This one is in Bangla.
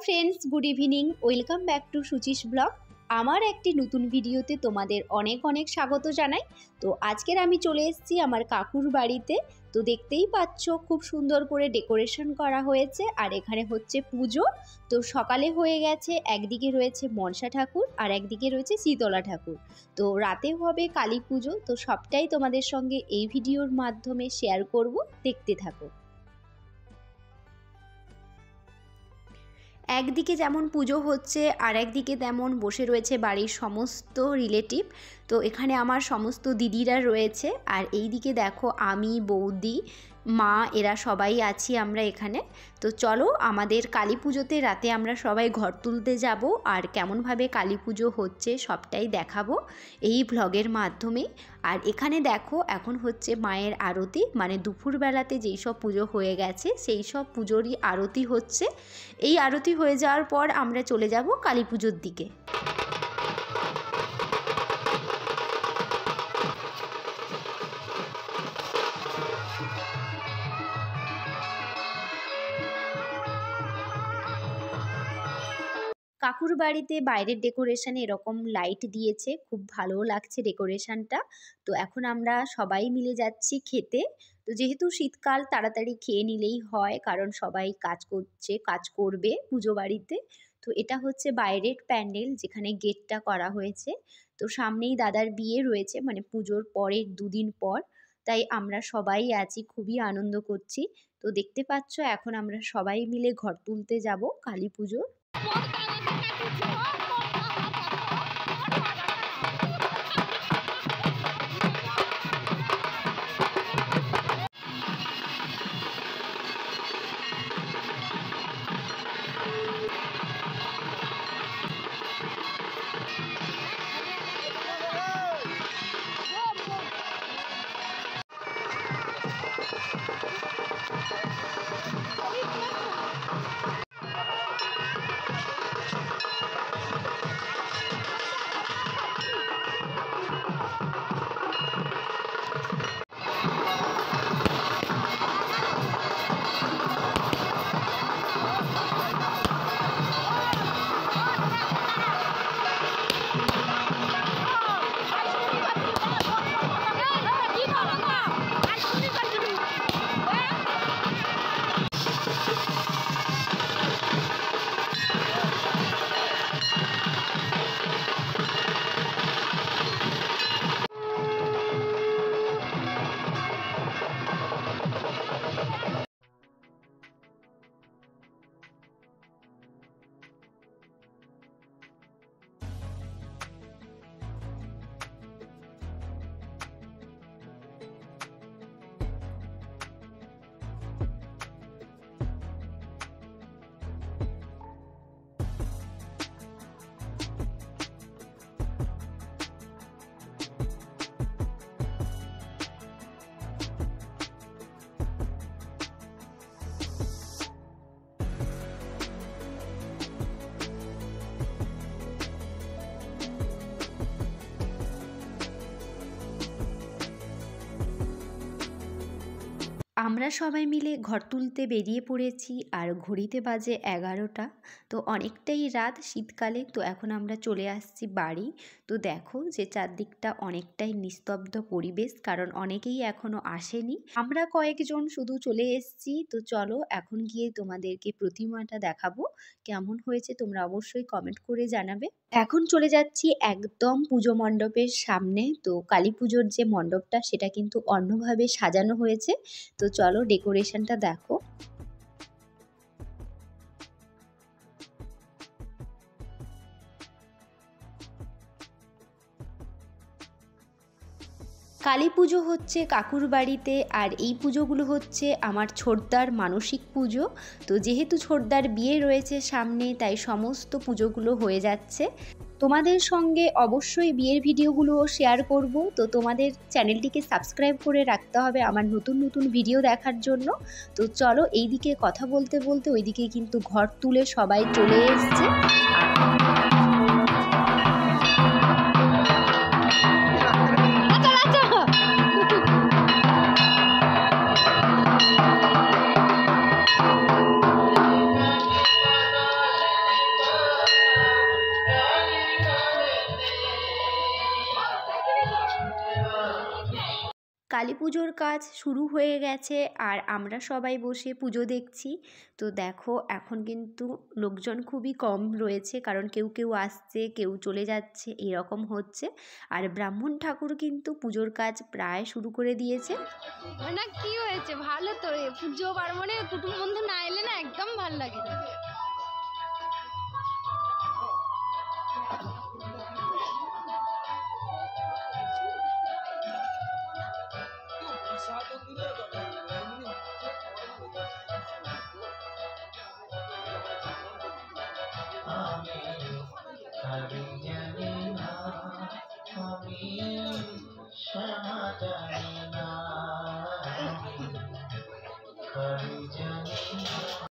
Friends, good evening. Welcome back to Suchi's blog. আমার একটি নতুন ভিডিওতে তোমাদের অনেক অনেক স্বাগত জানাই। তো আজকের আমি চলে এসেছি আমার কাকুর বাড়িতে। তো দেখতেই পাচ্ছ খুব সুন্দর করে ডেকোরেশন করা হয়েছে, আর এখানে হচ্ছে পুজো। তো সকালে হয়ে গেছে, একদিকে রয়েছে মনসা ঠাকুর আর একদিকে রয়েছে শীতলা ঠাকুর। তো রাতে হবে কালী পুজো। তো সবটাই তোমাদের সঙ্গে এই ভিডিওর মাধ্যমে শেয়ার করব, দেখতে থাকো। একদিকে যেমন পুজো হচ্ছে আর একদিকে তেমন বসে রয়েছে বাড়ির সমস্ত রিলেটিভ। তো এখানে আমার সমস্ত দিদিরা রয়েছে, আর এই দিকে দেখো আমি, বৌদি, মা, এরা সবাই আছি আমরা এখানে। তো চলো আমাদের কালী পুজোতে রাতে আমরা সবাই ঘর তুলতে যাব, আর কেমনভাবে কালী পুজো হচ্ছে সবটাই দেখাবো এই ভ্লগের মাধ্যমে। আর এখানে দেখো এখন হচ্ছে মায়ের আরতি, মানে দুপুরবেলাতে যেই সব পুজো হয়ে গেছে সেই সব পুজোরই আরতি হচ্ছে। এই আরতি হয়ে যাওয়ার পর আমরা চলে যাব কালী পুজোর দিকে। কাকুর বাড়িতে বাইরের ডেকোরেশনে এরকম লাইট দিয়েছে, খুব ভালো লাগছে ডেকোরেশনটা। তো এখন আমরা সবাই মিলে যাচ্ছি খেতে। তো যেহেতু শীতকাল, তাড়াতাড়ি খেয়ে নিলেই হয়, কারণ সবাই কাজ করছে, কাজ করবে পুজো বাড়িতে। তো এটা হচ্ছে বাইরের প্যান্ডেল, যেখানে গেটটা করা হয়েছে। তো সামনেই দাদার বিয়ে রয়েছে, মানে পুজোর পরের দুদিন পর। তাই আমরা সবাই আছি, খুবই আনন্দ করছি। তো দেখতে পাচ্ছ এখন আমরা সবাই মিলে ঘর তুলতে যাব কালী পুজোর। আমরা সবাই মিলে ঘর তুলতে বেরিয়ে পড়েছি, আর ঘড়িতে বাজে 11টা। তো অনেকটাই রাত শীতকালে। তো এখন আমরা চলে আসছি বাড়ি। তো দেখো যে চারদিকটা অনেকটাই নিস্তব্ধ পরিবেশ, কারণ অনেকেই এখনো আসেনি। আমরা কয়েকজন শুধু চলে এসেছি। তো চলো এখন গিয়ে তোমাদেরকে প্রতিমাটা দেখাবো, কেমন হয়েছে তোমরা অবশ্যই কমেন্ট করে জানাবে। এখন চলে যাচ্ছি একদম পুজো মণ্ডপের সামনে। তো কালী পুজোর যে মণ্ডপটা সেটা কিন্তু অন্যভাবে সাজানো হয়েছে। তো চলো ডেকোরেশনটা দেখো। কালী পুজো হচ্ছে কাকুর বাড়িতে, আর এই পুজোগুলো হচ্ছে আমার ছোটদার মানসিক পুজো। তো যেহেতু ছোটদার বিয়ে রয়েছে সামনে, তাই সমস্ত পুজোগুলো হয়ে যাচ্ছে। তোমাদের সঙ্গে অবশ্যই বিয়ের ভিডিওগুলোও শেয়ার করব। তো তোমাদের চ্যানেলটিকে সাবস্ক্রাইব করে রাখতে হবে আমার নতুন নতুন ভিডিও দেখার জন্য। তো চলো এইদিকে কথা বলতে বলতে ওইদিকে কিন্তু ঘর তুলে সবাই চলে এসছে। কালী পুজোর কাজ শুরু হয়ে গেছে আর আমরা সবাই বসে পুজো দেখছি। তো দেখো এখন কিন্তু লোকজন খুবই কম রয়েছে, কারণ কেউ কেউ আসছে কেউ চলে যাচ্ছে এরকম হচ্ছে। আর ব্রাহ্মণ ঠাকুর কিন্তু পুজোর কাজ প্রায় শুরু করে দিয়েছে। না কি হয়েছে, ভালো তো পুজো পার্বণে কুটুম বন্ধু না এলে না একদম ভালো লাগে না। আমি জানি না, আমি শ্যামা জানি না, আমি জানি না।